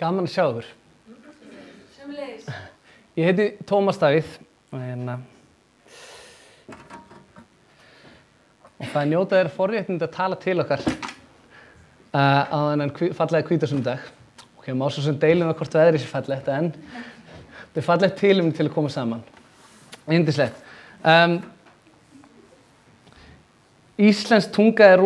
Gaman að sjá ykkur. Sömuleiðis. Ég heiti Tómas Davíð og það er njótað forréttindi að tala til okkar á þennan fallega hvítasunnudag. Ok, má svo sem deilum hvort veðrið sé fallegt, en þetta er fallegt tilefni til að koma saman. Yndislegt. Íslensk tunga er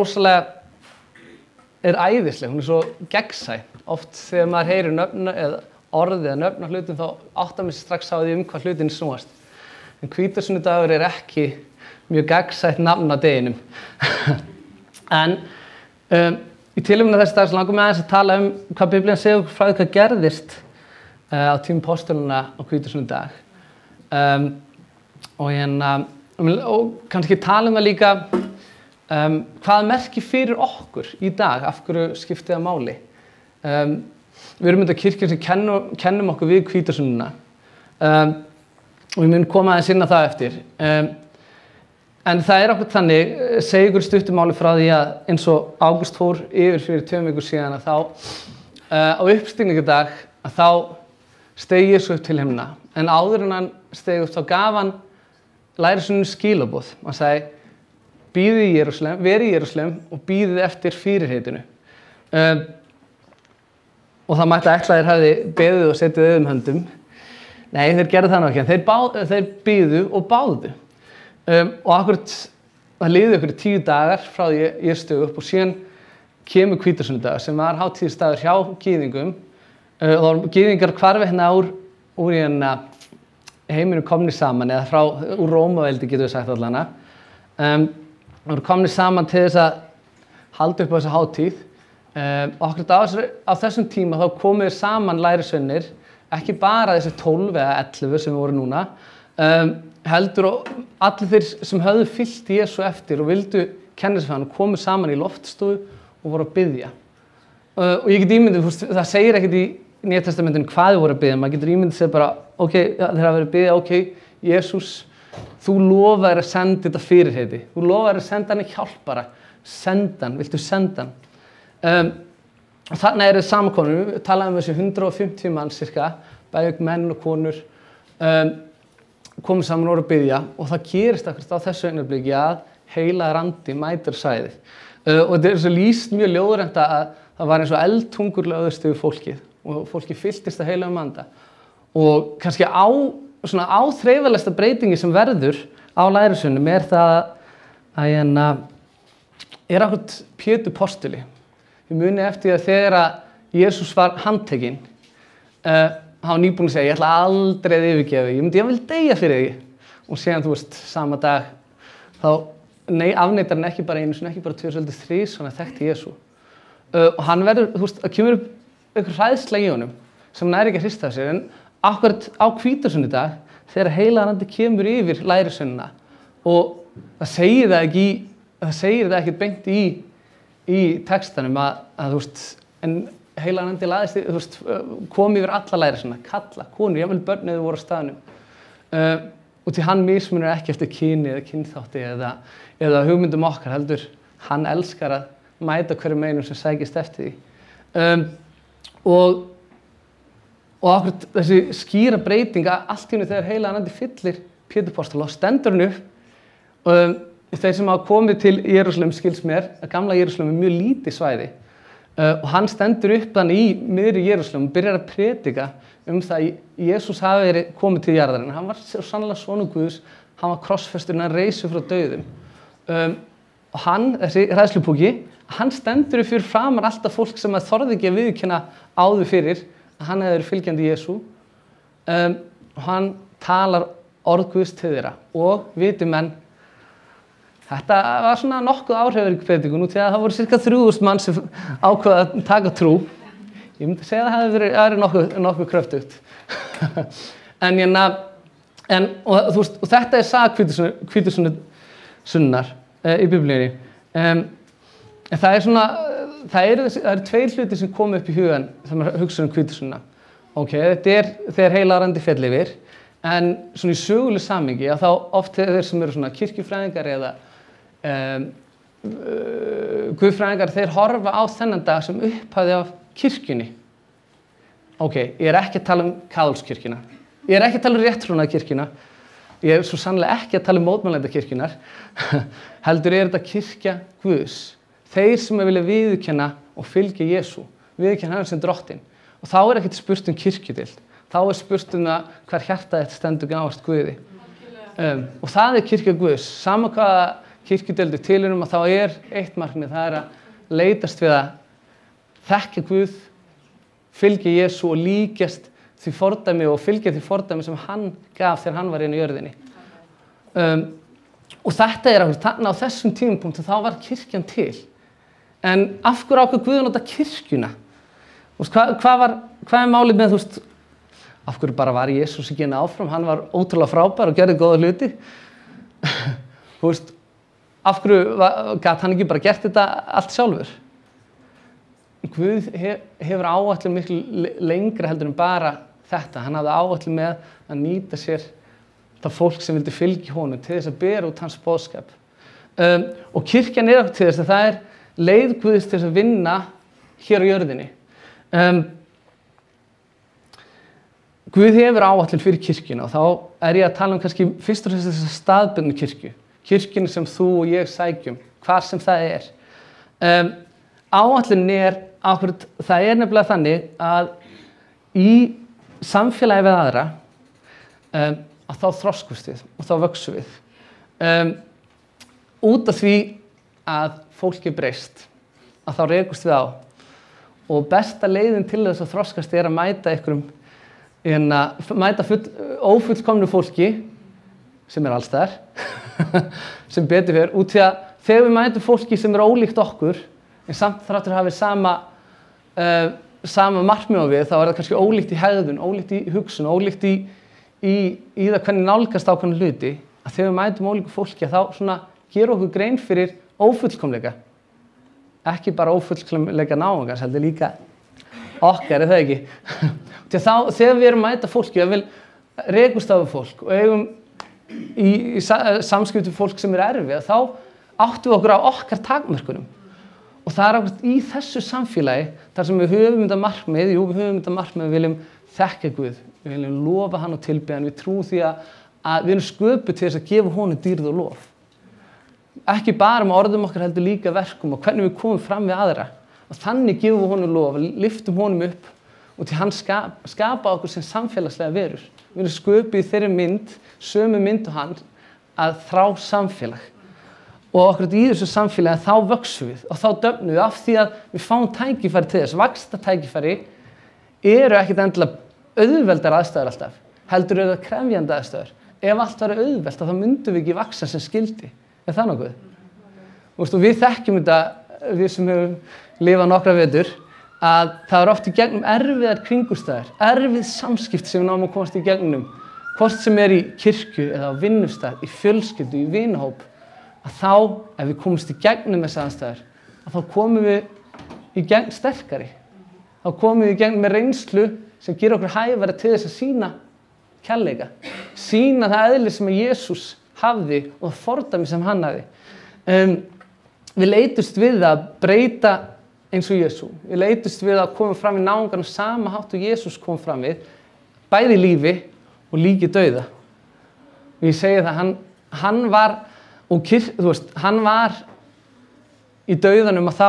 æðisleg, hún er svo gegnsæ. Oft þegar maður heyrir nöfn eða orðið eða nöfn á hlutum þá áttar maður strax á því hvað hlutin snúast. En hvítasunnudagur er ekki mjög gegnsætt nafn á deginum. En í tilefni þess dags langar mig aðeins að tala hvað Biblían segir okkur frá því hvað gerðist á tímum postulana á hvítasunnudag. Og kannski tala það líka hvað merkir fyrir okkur í dag, af hverju skiptið að máli. Við erum kirkjan sem kennum okkur við hvítasununa og við munum koma aðeins inn á það eftir. En það er okkur þannig, segi ykkur stuttumáli frá því að eins og Ágúst fór yfir fyrir 2 vikur síðan að þá á uppstigningardag að þá steig Jesús upp til himna. En áður en hann steig upp þá gaf hann lærisveinunum skilaboð. Hann sagði, bíðið í Jerúsalem, verið í Jerúsalem og bíðið eftir fyrirheitinu. Og það mætti ætla að þeir hefði beðið og setið auðum höndum. Nei, þeir gerðu það nú ekki, en þeir bíðu og báðu. Og akkurat, það liði okkur 10 dagar frá því ég stög upp og síðan kemur hvítasunnudagur sem var hátíðisdagur hjá gyðingum. Og þá gyðingar hvarfi hérna úr heiminu komnir saman, eða úr Rómaveldi getum við sagt allana. Það voru komnir saman til þess að halda upp á þessa hátíð. Og akkurat á þessum tíma þá komu saman lærisveinir, ekki bara þessi 12 eða 11 sem við voru núna, heldur og allir þeir sem höfðu fylgt Jesú eftir og vildu kenna sig hann komu saman í loftstofu og voru að biðja. Og ég get ímyndið, það segir ekkert í Nýja testamentinu hvað þau voru að biðja, maður getur ímyndið sig bara, ok, þeir hafa verið að biðja, ok, Jesús, þú lofaðir að senda þetta fyrirheiti, þú lofaðir að senda hann í hjálpara, senda hann, viltu senda hann? Og þarna eru samankomnir, við talaðum þessi 150 mann cirka, bæði menn og konur, komið saman og voru að biðja og það gerist akkurat á þessu augnabliki að heilagur andi mætir svæðið. Og þetta er svo lýst mjög ljóðrænt að það var eins og eldtungur lögðust yfir fólkið og fólki fylltist að heilagum anda. Og kannski á þreifalegsta breytingi sem verður á lærisveinum er það að er akkurat Pétur postuli. Ég muni eftir að þegar að Jesús var handtekinn, hann var nýbúinn að segja, ég ætla aldrei að yfirgefa þig, ég vil deyja fyrir þig. Og síðan, sama dag, þá afneitar hann ekki bara einu sinni, ekki bara 2, heldur 3, svona þekkti Jesú. Og hann verður, það kemur upp einhver hræðsla í honum, sem hann ekki að hrista af sér, en akkurat á hvítasunnudag, þegar heilagur andi kemur yfir lærisveinina, og það segir það ekki beint í textanum en heilagur andi laðist, kom yfir alla lærisveina, kalla, konur, jafnvel börn eða voru á staðnum. Og því hann mismunur ekki eftir kyni eða kynþátti eða hugmyndum okkar, heldur hann elskar að mæta hverjum einum sem sækist eftir því. Og akkurat þessi skýra breyting að allt í einu þegar heilagur andi fyllir Pétur postula, stendur hann upp og þeir sem hafa komið til Jerúsalem skilst mér að gamla Jerúsalem er mjög lítið svæði og hann stendur upp þannig í miðri Jerúsalem og byrjar að predika það að Jesús hafi verið komið til jarðarinnar. Hann var sannlega sonur Guðs, hann var krossfestur, hann reisi frá dauðum. Og hann, þessi hræðslupúki, hann stendur upp fyrir framar alltaf fólk sem þorði ekki að viðurkenna áður fyrir að hann hefði verið fylgjandi Jesú. Og hann talar orð Guðs til þeirra og viti menn, þetta var svona nokkuð áhrifarík predikun út í að það voru cirka 3000 mann sem ákveða að taka trú. Ég myndi segja að það hefði verið nokkuð kröftugt. Og þetta er saga hvítasunnunar í Biblíunni. En það eru 2 hlutir sem komu upp í hugan þegar maður hugsa hvítasunna. Ok, þetta er þegar heilagur andi féll yfir, en svona í sögulegu samhengi að þá oft þeir sem eru svona kirkjufræðingar eða guðfræðingar, þeir horfa á þennan dag sem upphafið af kirkjunni. ok, ég er ekki að tala kaþólskirkjuna, ég er ekki að tala rétttrúnaðarkirkjuna, ég er svo sannlega ekki að tala mótmælendakirkjunnar, heldur þetta kirkja Guðs, þeir sem vilja viðurkenna og fylgja Jesú, viðurkenna hann sem drottinn. Og þá er ekkert spurt kirkjudeild, þá er spurt það hver hjartað þitt stendur gáfast Guði. Og það er kirkja Guðs, sama hvaða kirkjudeildu tilheyrum að þá er eitt markmið, það er að leitast við að þekkja Guð, fylgja Jesú og líkjast því fordæmi og fylgja því fordæmi sem hann gaf þegar hann var inn í jörðinni. Og þetta er þarna á þessum tímapunkti, þá var kirkjan til. En af hverju ákvað Guð að nota kirkjuna? Hvað er málið með, af hverju bara var Jesús ekki áfram? Hann var ótrúlega frábær og gerði góða hluti. Af hverju gat hann ekki bara gert þetta allt sjálfur? Guð hefur áætlun miklu lengra heldur en bara þetta. Hann hafði áætlun með að nýta sér það fólk sem vildi fylgja honum til þess að bera út hans boðskap. Og kirkjan er okkur til þess að það er leið Guðs til þess að vinna hér á jörðinni. Guð hefur áætlun fyrir kirkjuna og þá er ég að tala kannski fyrst og fremst þessa staðbundnu kirkju. Kirkjuna sem þú og ég sækjum, hvar sem það er. Áætlunin er það er nefnilega þannig að í samfélagi við aðra að þá þroskust við og þá vöxum við. Út af því að fólk er breyst, að þá rekust við á. Og besta leiðin til þess að þroskast er að mæta ófullkomnu fólki, sem er alls þar, sem betur fyrir, út því að þegar við mætum fólki sem er ólíkt okkur, en samt þráttur hafi sama markmið við, þá er það kannski ólíkt í hegðun, ólíkt í hugsun, ólíkt í það hvernig nálgast ákveðna hluti, að þegar við mætum ólíku fólki, þá gera okkur grein fyrir ófullkomleika. Ekki bara ófullkomleika náungans, heldur líka okkar, er það ekki? Þegar við erum að mæta fólki, við rekust á fólk og eigum í samskiptum fólk sem er erfið, þá áttum við okkur á okkar takmörkunum. Og það er ákveðt í þessu samfélagi, þar sem við höfum þetta markmið, við viljum þekkja Guð, við viljum lofa hann og tilbiðja hann, við trúum því að við erum sköpuð til þess að gefa honum dýrð og lof. Ekki bara með orðum okkar heldur líka verkum og hvernig við komum fram við aðra. Og þannig gefum við honum lof, lyftum honum upp og til hann skapa okkur sem samfélagslega verur. Við erum sköpuð í þeirri mynd, sömu mynd og hann, að þrá samfélag. Og okkur í þessu samfélagi þá vöxum við og þá döfnum við af því að við fáum tækifæri til þess. Vaxtartækifæri eru ekkert endilega auðveldar aðstæður alltaf, heldur það krefjandi aðstæður. Ef allt væri auðvelt þá myndum við ekki vaxa sem skyldi. Er það nokkuð? Við þekkjum þetta, við sem hefum lifað nokkra vetur, að það er oft í gegnum erfiðar kringumstæður, erfið samskipti sem við náum að komast í gegnum, hvort sem er í kirkju eða á vinnustað, í fjölskyldu, í vinahóp, að þá, ef við komumst í gegnum þessar aðstæður, að þá komum við í gegn sterkari. Þá komum við í gegn með reynslu sem gerir okkur hæfari til þess að sýna kærleika. Sýna það eðli sem Jesús hafði og það fordæmi sem hann hafði. Við leitumst við að breyta eins og Jesú. Við leitumst við að koma fram í náungan og sama hátt og Jesús kom fram við, bæði lífi og líki dauða. Og ég segi það, hann var hann var í dauðanum að þá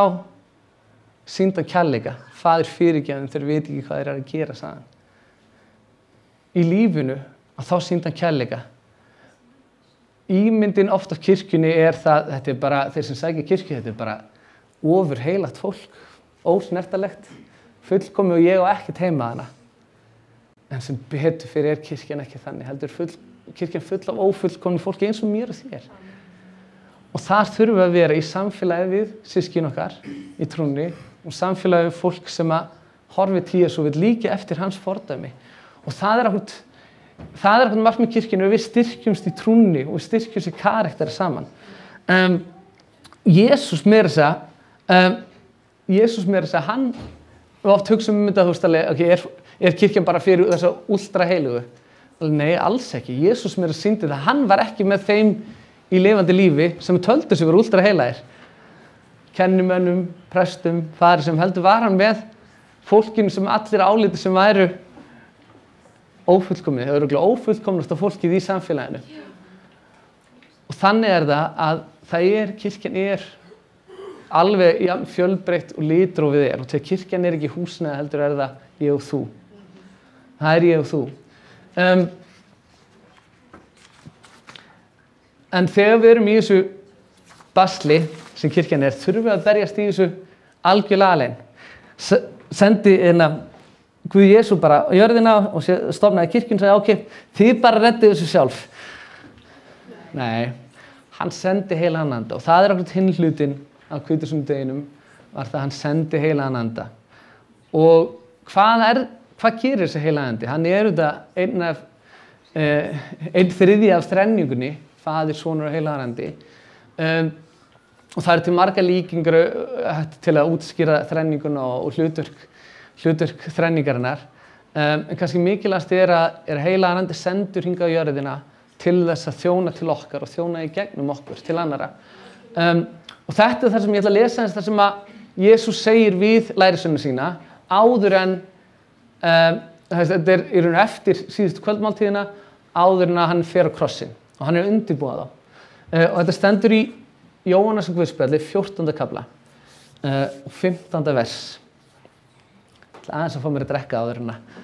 sýnda kærleika. Faðir fyrirgefðu þeir veit ekki hvað þeir eru að gera, sagði hann. Í lífinu að þá sýnda kærleika. Ímyndin oft af kirkjunni er það, þetta er bara, þeir sem sækja kirkju, þetta er bara ofur heilagt fólk, ósnertalegt, fullkomið og ég á ekkert heima hana. En sem betur fyrir kirkjan ekki þannig, heldur kirkjan full af ófullkomnu fólki eins og mér og þér. Og þar þurfum við að vera í samfélagi við systkin okkar í trúnni og samfélagi við fólk sem að horfi til Jesú og vil líka eftir hans fordæmi. Og það er okkur markmið kirkjunni, við styrkjumst í trúnni og við styrkjumst í karakteri saman. Jesús meira þess að hann, við oft hugsaum þetta, er kirkjan bara fyrir þessa ultra heilugu? Nei, alls ekki. Jesús meira sýndi það, hann var ekki með þeim í lifandi lífi sem töldu sig vera ultra heilægir. Kennimönnum, prestum, farisum, heldur var hann með fólkinu sem allir álíti sem væru ófullkomið, það örugglega ófullkomnasta fólkið í samfélaginu. Og þannig það að kirkjan alveg fjölbreytt og litrófið og þegar kirkjan ekki húsnæði heldur það ég og þú. Það ég og þú. En þegar við erum í þessu basli sem kirkjan þurfum við að berjast í þessu algjörlega alein. Sendi Guð Jesú bara á jörðina og stofnaði kirkjun og sagði ok, þið bara reddið þessu sjálf. Nei, hann sendi heilagan anda og það akkurat hinn hlutinn af hvítasunnudeginum var það að hann sendi heilagan anda. Og hvað gerir þessi heilaga andi? Hann þetta einn þriðji af þrenningunni, Faðir, Sonur og heilagur andi. Og það til marga líkingar til að útskýra þrenninguna og hlutverk þrenningarinnar. En kannski mikilvægast að heilagur andi sendur hingað á jörðina til þess að þjóna til okkar og þjóna í gegnum okkur til annarra. Og þetta það sem ég ætla að lesa þar sem að Jesús segir við lærisveinana sína áður en þetta í raun eftir síðustu kvöldmáltíðina áður en að hann fer á krossinn og hann undirbúið þá. Og þetta stendur í Jóhannesar guðspjalli 14. kafla og 15. vers. Ég ætla aðeins að fá mér að drekka áður en að.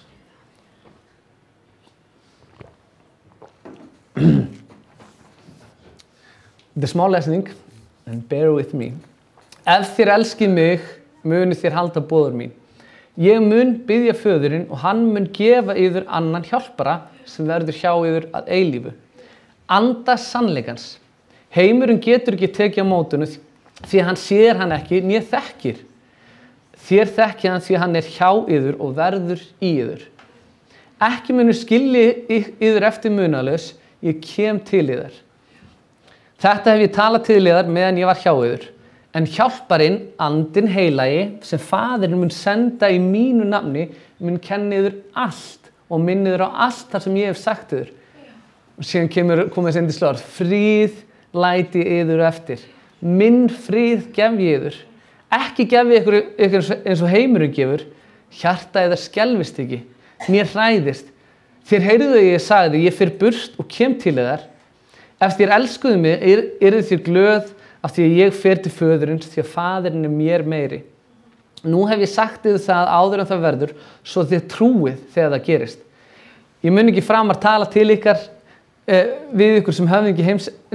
Þetta smá lesning, and bear with me. Ef þér elskið mig, munu þér halda boður mín. Ég mun biðja föðurinn og hann mun gefa yður annan hjálpara sem verður hjá yður að eilífu. Anda sannleikans. Heimurinn getur ekki tekið á mótinu því hann sér hann ekki né þekkir. Þér þekkið hann því hann hjá yður og verður í yður. Ekki munu skilji yður eftir munaðlaus, ég kem til yður. Þetta hef ég talað til yður meðan ég var hjá yður. En hjálparinn, andinn heilagi, sem Faðirinn mun senda í mínu nafni, mun kenna yður allt og minna yður á allt þar sem ég hef sagt yður. Og síðan komið þessi yndislega orð, fríð læti yður eftir. Minn fríð gef ég yður. Ekki gef ég ykkur eins og heimurinn gefur, hjarta yðar skelfist ekki, mér hræðist. Þér heyrðuð að ég sagði, ég fer burt og kem til yðar. Ef þér elskuðu mig, yrðu þér glöð af því að ég fer til föðurins, því að Faðirinn mér meiri. Nú hef ég sagt yður það áður en það verður, svo þið trúið þegar það gerist. Ég mun ekki framar tala til ykkar við ykkur sem höfðingi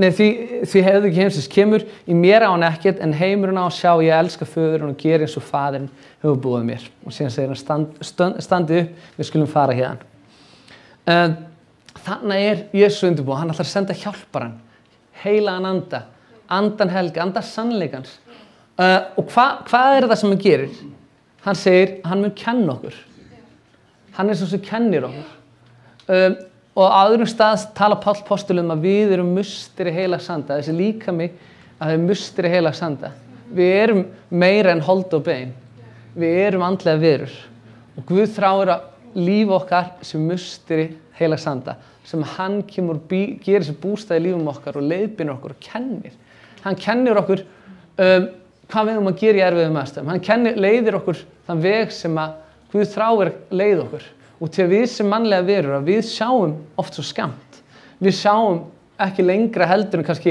heimsins kemur, í mér á hann ekkert, en heimurinn á að sjá ég elska föðurinn og gera eins og Faðirinn hefur búið mér. Og síðan segir hann standið upp, við skulum fara hérna. Þannig Jesús undirbúið, hann ætlar að senda hjálparann, heilagan anda, andan helga, andan sannleikans. Og hvað það sem hann gerir? Hann segir, hann mun kenna okkur. Hann svo sem kennir okkur. Og á öðrum stað tala Páll postuli að við erum musteri heilags anda, þessi líkami að við musteri heilags anda. Við erum meira en hold og bein. Við erum andlega verur. Og Guð þráir að líf okkar sem musteri heilags anda, sem hann kemur og gerir sér bústað í lífum okkar og leiðbeinir okkur og kennir. Hann kennir okkur hvað við að gera í erfiðum aðstæðum. Hann leiðir okkur þann veg sem að Guð þráir leið okkur. Og til að við sem mannlega verur að við sjáum oft svo skammt. Við sjáum ekki lengra heldur en kannski,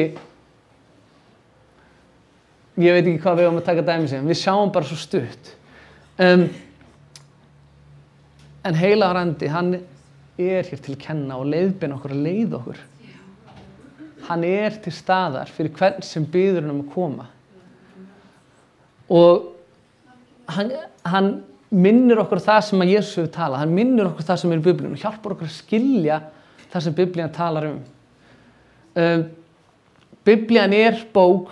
ég veit ekki hvað við að taka dæmi sem, við sjáum bara svo stutt. En heilagur andi, hann hér til að kenna og leiðbeina okkur og leiða okkur. Hann til staðar fyrir hvern sem biður hann að koma. Og hann minnir okkur það sem að Jesús hefur talað. Hann minnir okkur það sem í Biblíunni og hjálpar okkur að skilja það sem Biblían talar Biblían bók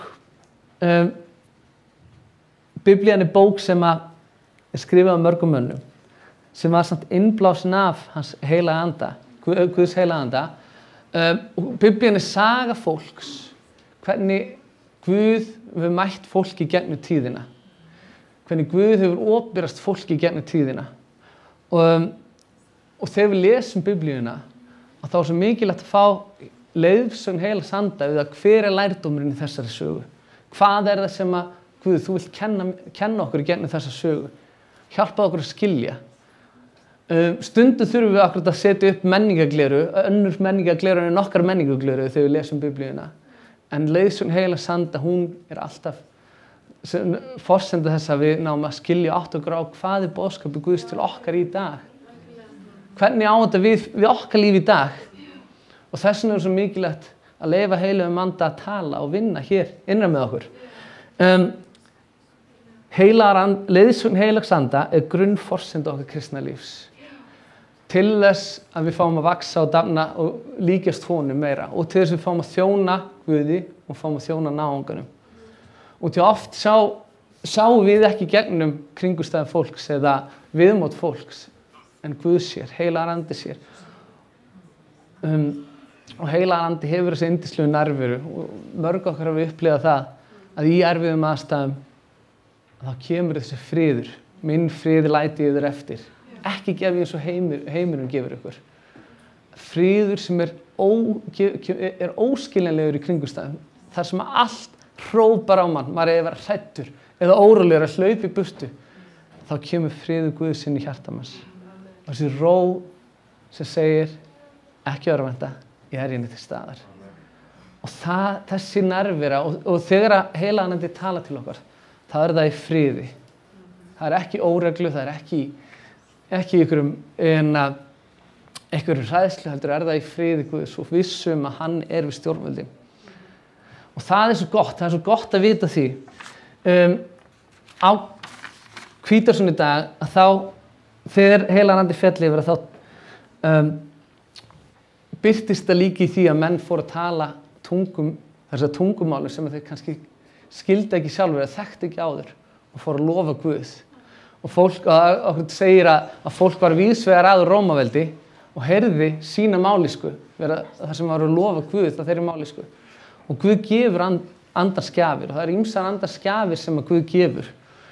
Biblían bók sem að skrifað af mörgum mönnum, sem var samt innblásin af hans heilaga anda, Guðs heilaga anda. Biblían saga fólks, hvernig Guð hefur mætt fólki gegnum tíðina. Hvernig Guð hefur opinberast fólki gegnum tíðina. Og þegar við lesum Biblíuna, þá svo mikilvægt að fá leiðsögn heilags anda við að hver lærdómurinn í þessari sögu. Hvað það sem að Guð, þú vilt kenna okkur gegnum þessa sögu. hjálpað okkur að skilja. Stundum þurfum við akkurat að setja upp menningagleru, önnur menningagleru en okkar menningagleru þegar við lesum Biblíuna. En leiðsögn Heilags Anda, hún alltaf forsenda þess að við náum að skilja átt okkur á hvað boðskapur Guðs til okkar í dag. Hvernig á þetta við okkar líf í dag. Og þess vegna svo mikilvægt að leyfa Heilagum Anda að tala og vinna hér innra með okkur. Leiðsögn Heilags Anda grunnforsenda okkar kristna lífs. Til þess að við fáum að vaxa og dafna og líkjast honum meira. Og til þess að við fáum að þjóna Guði og fáum að þjóna náunganum. Og til oft sjáum við ekki gegnum kringumstæður fólks eða viðmót fólks. En Guð sér, Heilagur Andi sér. Og Heilagur Andi hefur þessi yndislegu nærveru. Og mörg okkar hafa upplifað það að í erfiðum aðstæðum þá kemur þessi friður. Minn friði læti yður eftir. Ekki gef ég eins og heimurinn gefur ykkur. Friður sem er óskiljanlegur í kringumstæðum. Þar sem allt hrópar á mann, maður eigi að vera hræddur eða órólegur að hlaupa í burtu. Þá kemur friður Guðs inn í hjarta manns. Og þessi ró sem segir ekki örvænta, ég hérna til staðar. Og þessi nærvera og þegar Heilagur Andi tala til okkar, þá það í friði. Það ekki óreglu, það ekki einhverjum hræðslu, heldur það í friði Guðs og vissum að hann við stjórnvöldin. Og það svo gott að vita því. Á hvítasunnudag dag að þá, þegar Heilagur Andi féll yfir að þá birtist það líka í því að menn fóru að tala þessar tungumáli sem þeir kannski skildi ekki sjálfur eða þekkti ekki áður og fóru að lofa Guð. Og okkur segir að fólk var víðsvegar að Rómaveldi og heyrði sína mállýsku, þar sem var að lofa Guð að þeirri mállýsku. Og Guð gefur andans gjafir og það ýmsar andans gjafir sem að Guð gefur.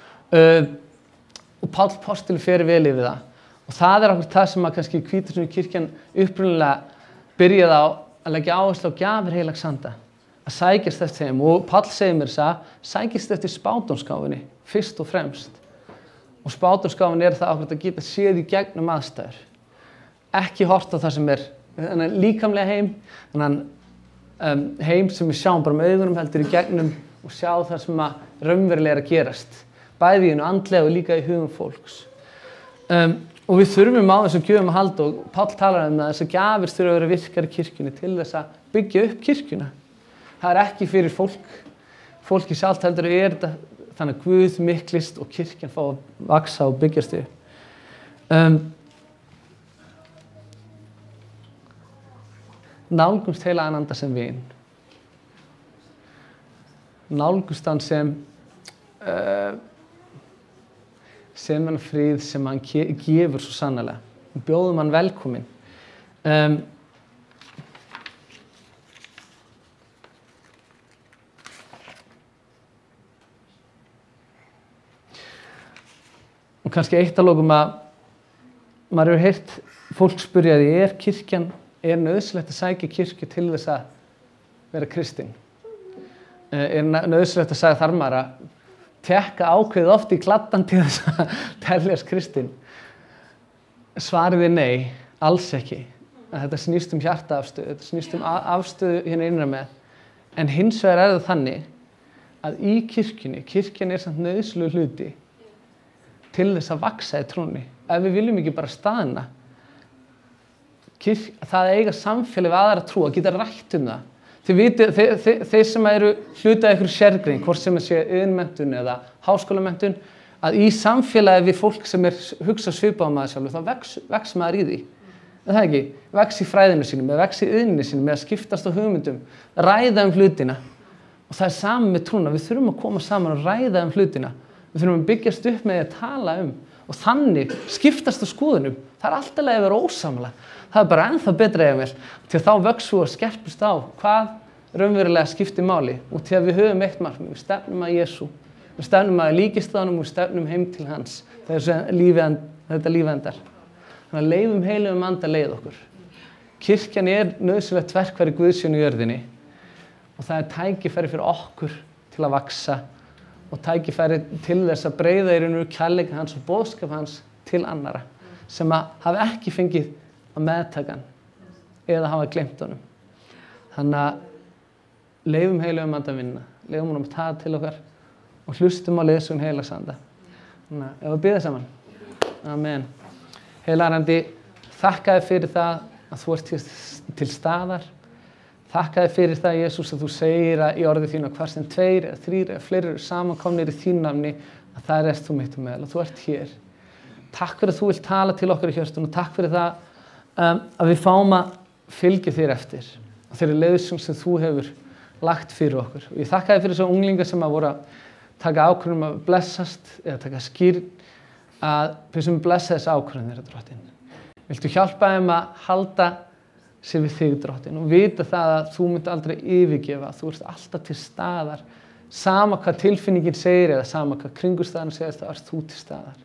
Og Páll postuli fer vel yfir það. Og það okkur það sem að kannski Hvítasunnudag-kirkjan upprunalega byrjaði á að leggja áherslu á gjafir Heilags Anda. Að sækjast eftir þeim. Og Páll segir mér sækjast eftir spádómsgáfunni fyrst og fremst. Og spádómsgáfan það okkur að geta séð í gegnum aðstæður. Ekki hort á það sem þennan líkamlega heim, þennan heim sem við sjáum bara með augunum heldur í gegnum og sjá það sem að raunverulega að gerast. Bæði í andlega og líka í hugum fólks. Og við þurfum á þessum gjöfum að halda og Páll talar að þessar gjafir þurfa að vera virkar í kirkjunni til þess að byggja upp kirkjuna. Það ekki fyrir fólki sjálft heldur þetta þannig að Guð miklist og kirkjan fá að vaksa og byggjast upp. Nálgumst Heilagan Anda sem vin. Nálgumst hann sem hann frið sem hann gefur svo sannarlega. Bjóðum hann velkominn. Og kannski eitt að lokum að maður hefur heyrt fólk spyrja því kirkjan nauðsynlegt að sækja kirkju til þess að vera kristinn? Nauðsynlegt að segja þarf maður að tekka ákveðið oft í kladdan til þess að teljast kristinn? Svarið nei, alls ekki. Þetta snýst hjartaafstöðu, þetta snýst afstöðu hérna innra með. En hins vegar það þannig að í kirkjan samt nauðsynlegur hluti til þess að vaksa í trúnni. Ef við viljum ekki bara staðna, það eiga samfélag við aðra trú að geta rætt það. Þið vitið, þeir sem eru hluti af einhverju sérgrein, hvort sem sé iðnmenntun eða háskólamenntun, að í samfélagi við fólk sem hugsa svipað maður sjálfur, þá vex maður í því. Það ekki, vex í fræðinu sínum, vex í iðninni sínum, með að skiptast á hugmyndum, ræða hlutina. Og það saman með trúna, við þurfum að koma saman og ræða hlutina. Við þurfum að byggjast upp með að tala og þannig skiptast á skoðunum. Það alltaf að vera ósamlega. Það bara ennþá betra vel. Til þá vöxum við og skerpust á hvað raunverulega skiptir máli. Og til að við höfum eitt markmið, við stefnum að Jesú. Við stefnum að líkistaðanum og stefnum heim til hans. Þetta líf endar. Þannig að leyfum Heilagum Anda leið okkur. Kirkjan nauðsynlegt verkfæri Guðs í jörðinni. Og það tækifæri fyrir okkur til að vaxa og tækifæri til þess að breiða í raun og kærleika hans og boðskap hans til annara sem að hafa ekki fengið að meðtaka hann eða hafa gleymt honum. Þannig að leyfum heilugum anda að vinna, leyfum honum að tala til okkar og hlustum á leiðsögn heilags anda. Þannig að ef við biðja saman. Amen. Heilagur andi, þakka þér fyrir það að þú ert til staðar. Þakka þér fyrir það, Jesús, að þú segir að í orðið þínu að hvar sem 2 eða 3 eða fleiri eru samankomnir í þínu nafni að það erst þú mitt meðal og þú ert hér. Takk fyrir að þú vilt tala til okkar í hjörtun og takk fyrir það að við fáum að fylgja þér eftir og þeirri leiðsögn sem þú hefur lagt fyrir okkur. Og ég þakka þér fyrir þessar unglingar sem að voru að taka ákvörðun að blessast eða taka skýrn að við sem blessa þessa ákvörðun þeirra, Drottinn. Viltu hjálpa þeim að halda sér við þig, Drottinn, og vita það að þú munt aldrei yfirgefa, þú ert alltaf til staðar, sama hvað tilfinningin segir eða sama hvað kringumstæðan segir, þá ert þú til staðar.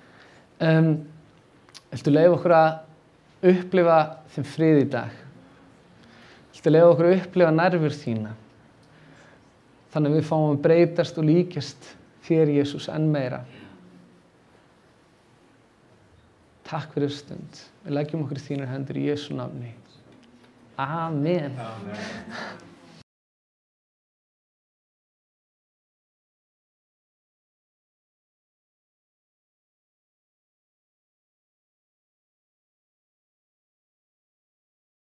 Viltu leyfa okkur að upplifa þinn frið í dag? Viltu leyfa okkur að upplifa nærveru þína? Þannig að við fáum að breytast og líkjast þér, Jesús, enn meira. Takk fyrir stund. Við leggjum okkur í þínar hendur í Jesú nafni. Amen. Amen.